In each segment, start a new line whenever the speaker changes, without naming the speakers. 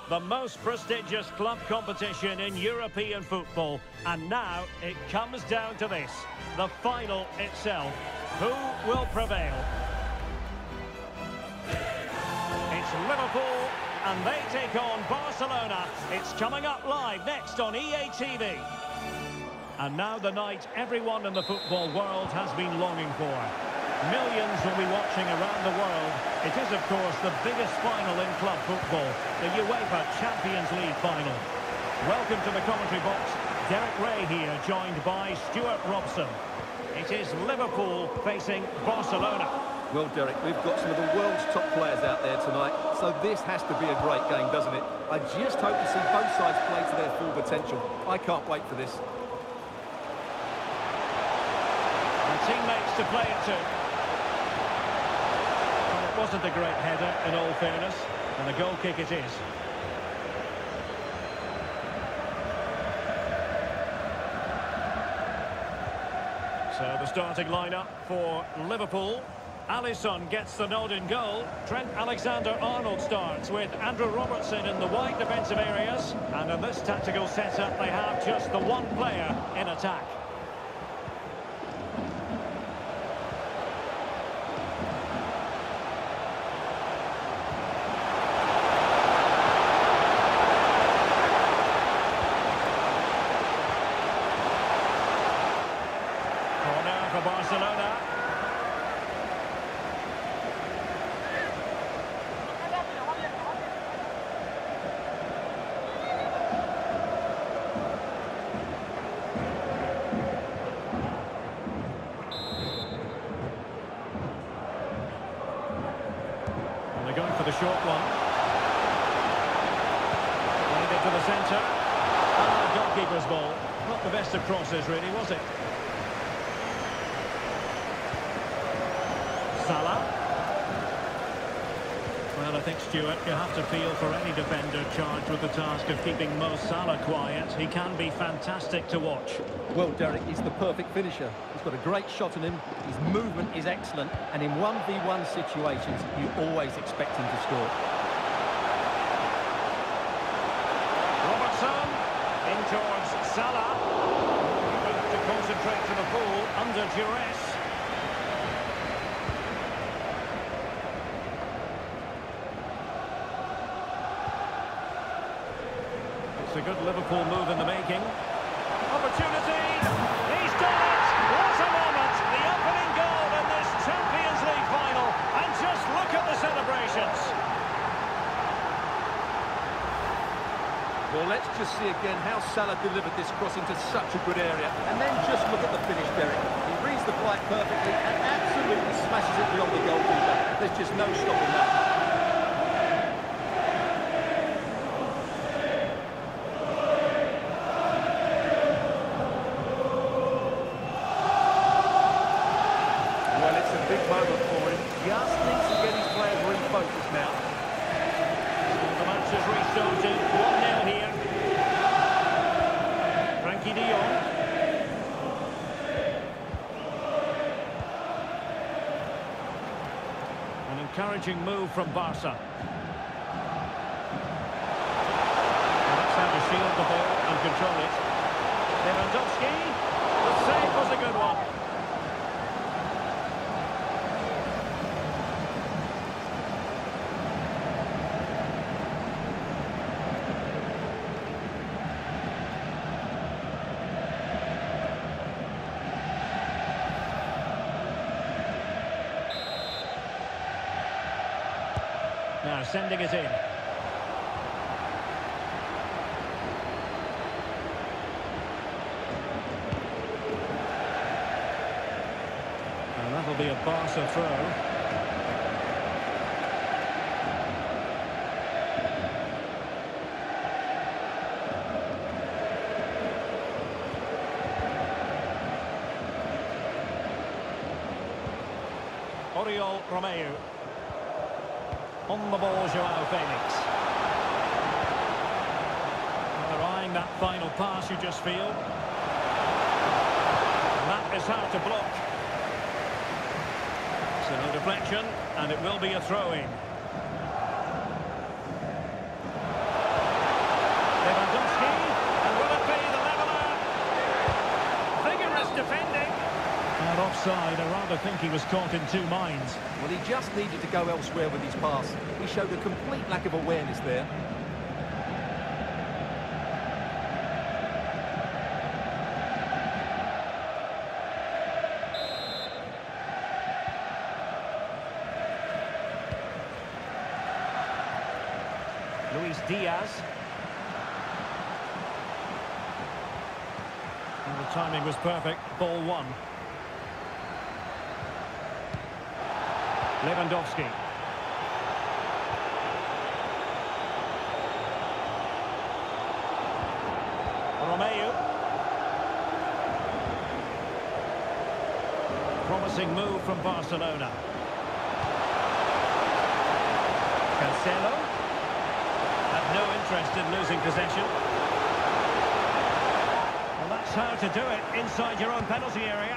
the most prestigious club competition in European football. And now it comes down to this, the final itself. Who will prevail? It's Liverpool, and they take on Barcelona. It's coming up live next on EA TV. And now the night everyone in the football world has been longing for. Millions will be watching around the world. It is, of course, the biggest final in club football, the UEFA Champions League final. Welcome to the commentary box. Derek Ray here, joined by Stuart Robson. It is Liverpool facing Barcelona.
Well, Derek, we've got some of the world's top players out there tonight, so this has to be a great game, doesn't it? I just hope to see both sides play to their full potential. I can't wait for this.
Teammates to play it to. Well, it wasn't a great header, in all fairness, and a goal kick it is. So the starting lineup for Liverpool. Alisson gets the nod in goal. Trent Alexander-Arnold starts with Andrew Robertson in the wide defensive areas. And in this tactical setup, they have just the one player in attack. Barcelona. And they're going for the short one. Played it to the centre. Goalkeeper's ball. Not the best of crosses, really, was it? Salah. Well, I think, Stuart, you have to feel for any defender charged with the task of keeping Mo Salah quiet. He can be fantastic to watch.
Well, Derek, he's the perfect finisher. He's got a great shot on him, his movement is excellent, and in 1v1 situations, you always expect him to score.
Robertson, in towards Salah. He moved to concentrate to the full, under duress. It's a good Liverpool move in the making. Opportunity! He's done it! What a moment! The opening goal in this Champions League final. And just look at the celebrations.
Well, let's just see again how Salah delivered this cross into such a good area. And then just look at the finish, Derek. He reads the flight perfectly and absolutely smashes it beyond the goalkeeper. There's just no stopping that. Big moment for him. Just needs to get his players refocused now.
The match has restarted. 1-0 here. Frankie de Jong. An encouraging move from Barca. That's how to shield the ball and control it. Lewandowski. The save was a good one. Now sending it in. And that'll be a Barca throw. Oriol Romeu. On the ball, Joao Felix. Well, they're eyeing that final pass, you just feel. And that is hard to block. So, deflection, and it will be a throw-in. think he was caught in two minds.
Well, he just needed to go elsewhere with his pass. He showed a complete lack of awareness there.
Luis Diaz. And the timing was perfect. Ball one. Lewandowski. Romeu. Promising move from Barcelona. Cancelo. Had no interest in losing possession. Well, that's how to do it inside your own penalty area.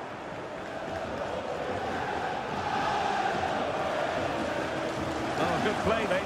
Oh, good play this.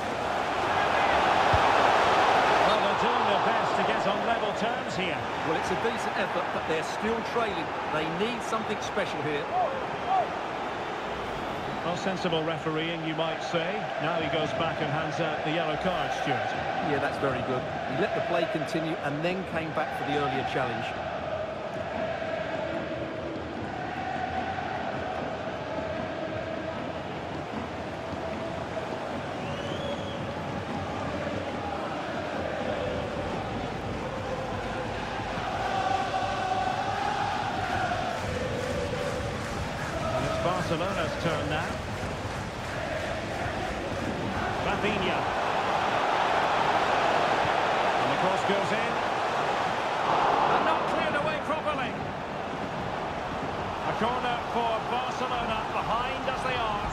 Well, they're doing their best to get on level terms here.
Well, it's a decent effort, but they're still trailing. They need something special here.
Well, sensible refereeing, you might say. Now he goes back and hands out the yellow card, Stuart.
Yeah, that's very good. He let the play continue and then came back for the earlier challenge.
Barcelona's turn now. Rafinha. And the cross goes in. And not cleared away properly. A corner for Barcelona, behind as they are.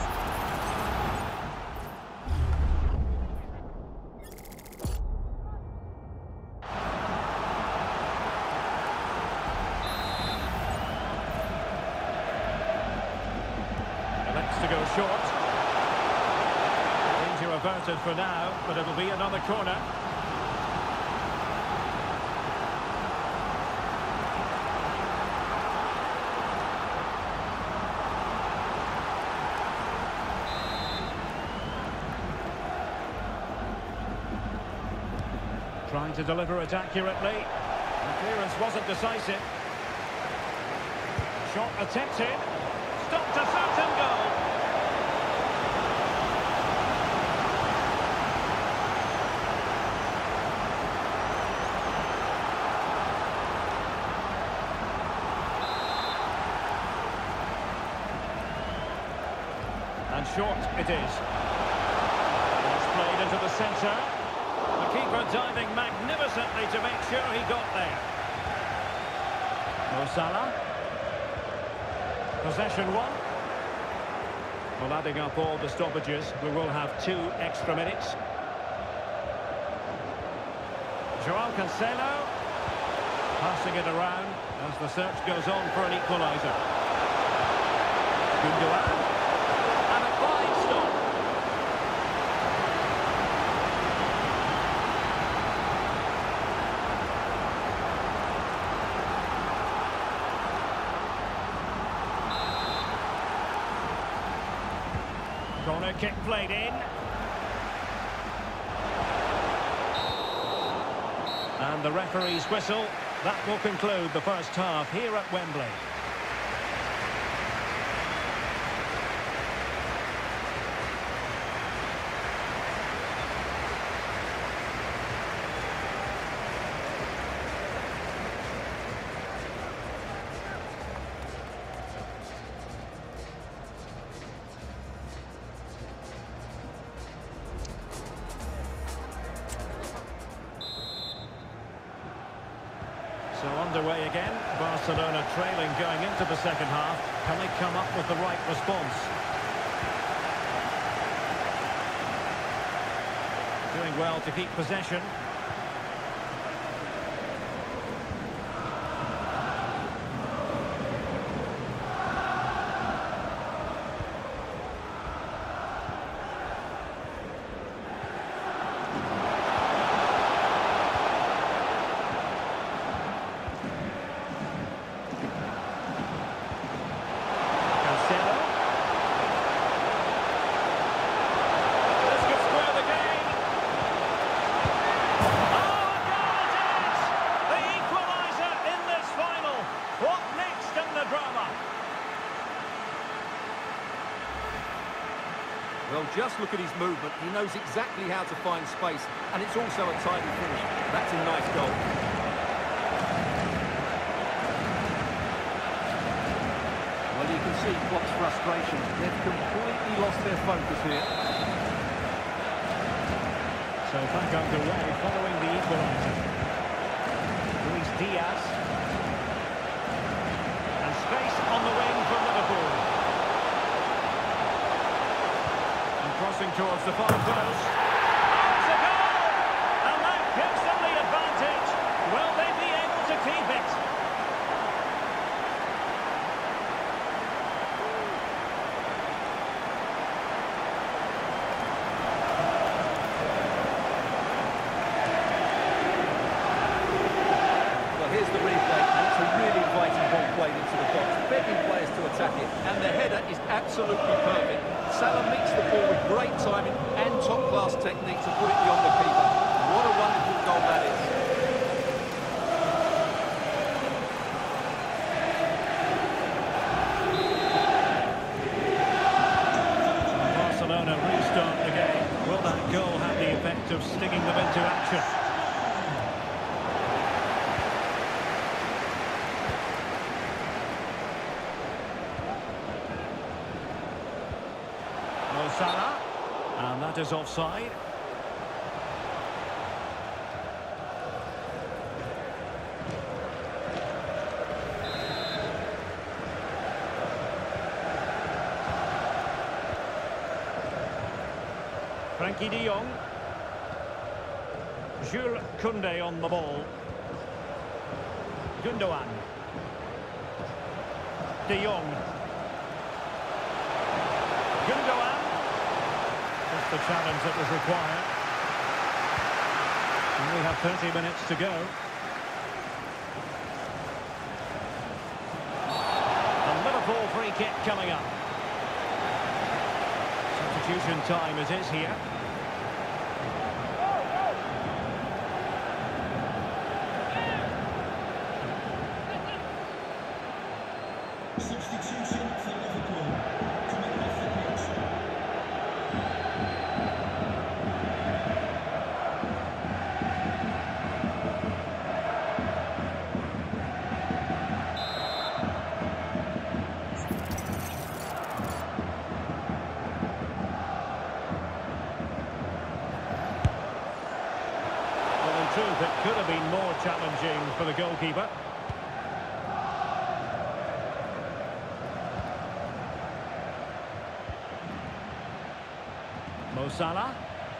To go short. Danger averted for now, but it'll be another corner. Trying to deliver it accurately. The clearance wasn't decisive. Shot attempted. Stopped a certain goal. And short it is. It's played into the centre. The keeper diving magnificently to make sure he got there. Mo Salah. Possession one. Well, adding up all the stoppages, we will have 2 extra minutes. Joao Cancelo. Passing it around as the search goes on for an equaliser. Gundogan. And a fine stop. Corner kick played in. And the referee's whistle. That will conclude the first half here at Wembley. So underway again, Barcelona trailing going into the second half. Can they come up with the right response? Doing well to keep possession.
Just look at his movement. He knows exactly how to find space, and it's also a tidy finish. That's a nice goal. Well, you can see Klopp's frustration. They've completely lost their focus here.
So back underway following the equaliser. Luis Diaz. And space on the wing for Liverpool. And crossing towards the far post. Oh, it's a goal! And that gives them the advantage. Will they be able to keep it?
Here's the replay, and it's a really inviting ball played into the box, begging players to attack it, and the header is absolutely perfect. Salah meets the ball with great timing and top-class technique to put it beyond the keeper. What a wonderful goal that is.
Barcelona restart the game. Will that goal have the effect of stinging them into action? Salah, and that is offside. Frenkie de Jong. Jules Koundé on the ball. Gundogan. De Jong. Gundogan. The challenge that was required. And we have 30 minutes to go. A Liverpool free kick coming up. Substitution time it is here.
Substitution for Liverpool. Coming off the pitch.
It could have been more challenging for the goalkeeper. Mo Salah.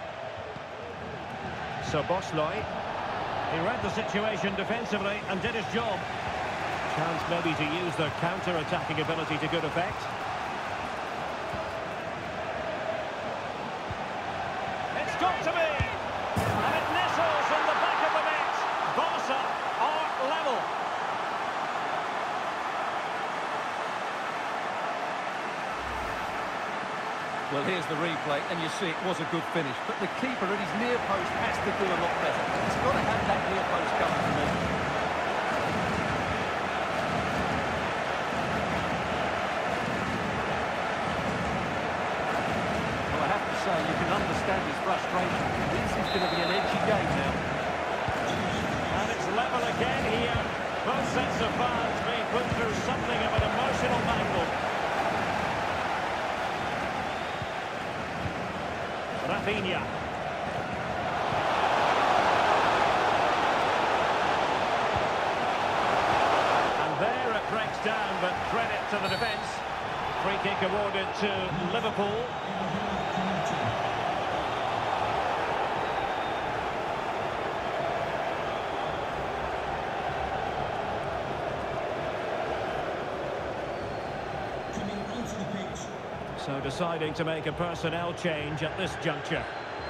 Szoboszlai. He read the situation defensively and did his job. Chance maybe to use their counter-attacking ability to good effect. It's got to be! And it nestles in the back of the net. Barca are level.
Well, here's the replay, and you see it was a good finish, but the keeper at his near post has to do a lot better. He's got to have that near post coming to me. Well, I have to say, you can understand his frustration. This is going to be an edgy game now.
And it's level again here. Both sets of fans being put through something of an emotional battle. Rafinha. And there it breaks down, but credit to the defence. Free kick awarded to Liverpool. So deciding to make a personnel change at this juncture.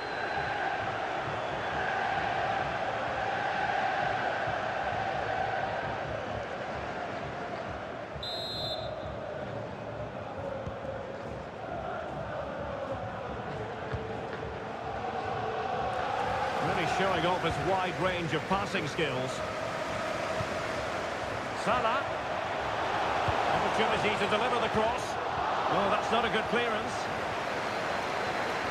Really showing off his wide range of passing skills. Salah. Opportunity to deliver the cross. Oh, that's not a good clearance.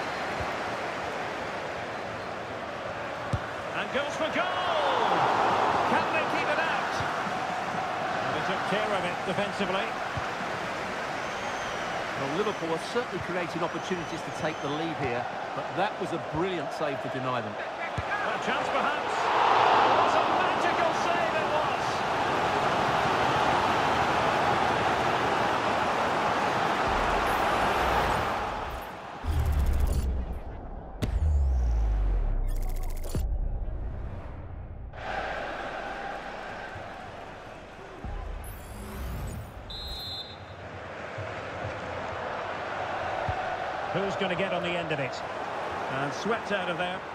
And goes for goal! Can they keep it out? And they took care of it defensively.
Well, Liverpool are certainly creating opportunities to take the lead here, but that was a brilliant save to deny them.
A chance perhaps. What a magical save it was! Who's going to get on the end of it? And swept out of there.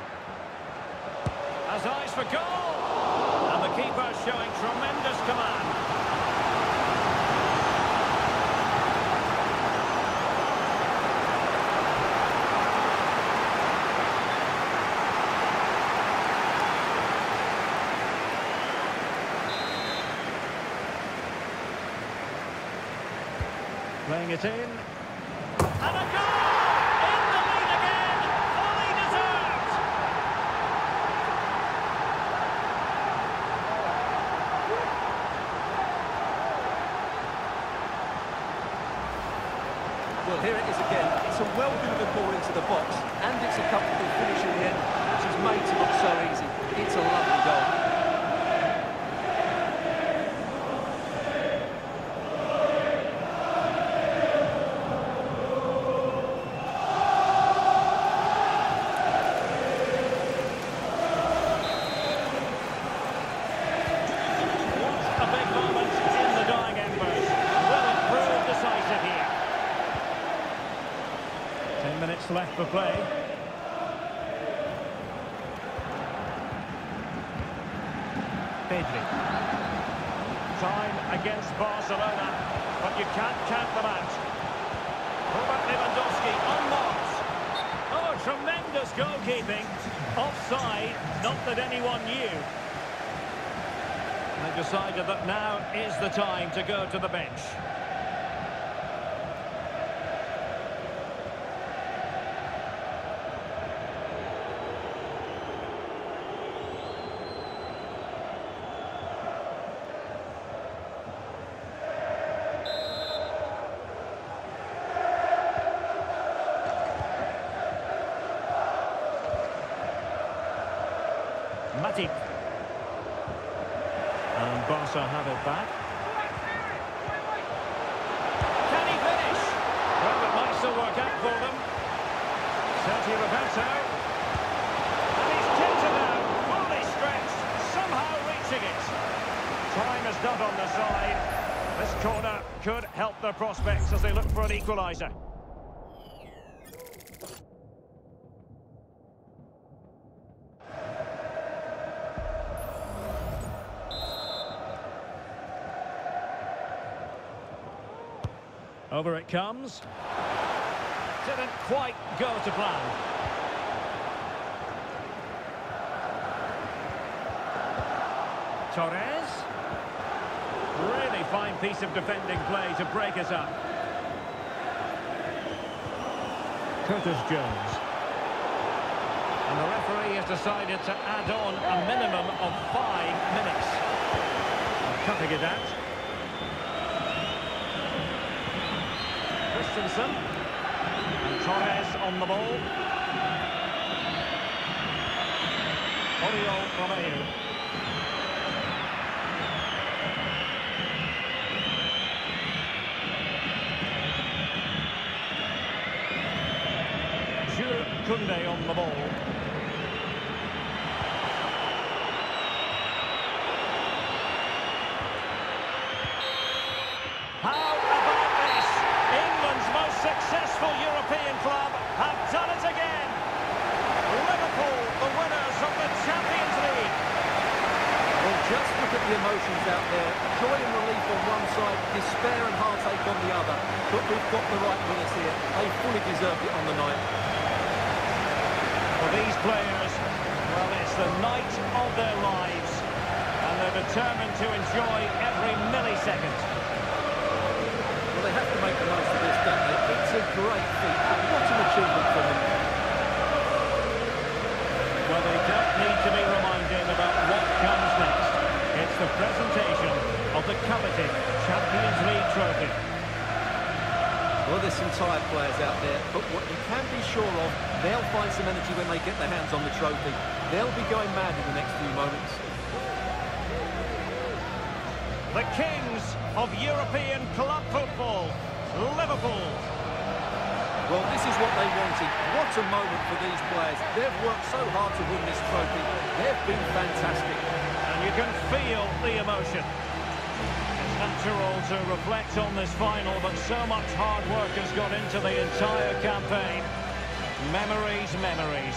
Has eyes for goal! And the keeper showing tremendous command. Playing it in. And a goal! In the lead again! Fully deserved!
Well, here it is again. It's a well-delivered ball into the box, and it's a comfortable finish in the end, which is made to look so easy. It's a lovely goal.
Left for play. Pedri. Time against Barcelona, but you can't count them out. Robert Lewandowski unmarked. Oh, tremendous goalkeeping. Offside, not that anyone knew. They decided that now is the time to go to the bench. Matip. And Barca have it back. Can he finish? Well, it might still work out for them. Sergio Roberto. And he's kicked it out. Fully stretched. Somehow reaching it. Time is done on the side. This corner could help their prospects as they look for an equaliser. Over it comes. Didn't quite go to plan. Torres. Really fine piece of defending play to break us up. Curtis Jones. And the referee has decided to add on a minimum of 5 minutes. Cutting it out. Christensen. And Torres on the ball. Oriol Romeu. Jules Koundé on the ball. Successful European club have done it again. Liverpool, the winners of the Champions League.
Well, just look at the emotions out there. Joy and relief on one side, despair and heartache on the other. But we've got the right winners here. They fully deserved it on the night.
For these players, well, it's the night of their lives. And they're determined to enjoy every millisecond.
Well, they have to make the most of this, don't they? It's a great feat. What an achievement for them.
Well, they don't need to be
there's some tired players out there, but what you can be sure of, they'll find some energy when they get their hands on the trophy. They'll be going mad in the next few moments.
The kings of European club football, Liverpool.
Well, this is what they wanted. What a moment for these players. They've worked so hard to win this trophy. They've been fantastic.
And you can feel the emotion. It's natural to reflect on this final, but so much hard work has gone into the entire campaign. Memories, memories.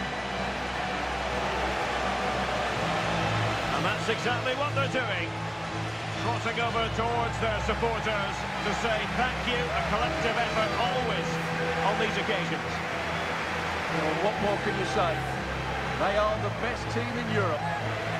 And that's exactly what they're doing. Crossing over towards their supporters to say thank you, a collective effort always on these occasions.
Well, what more can you say? They are the best team in Europe.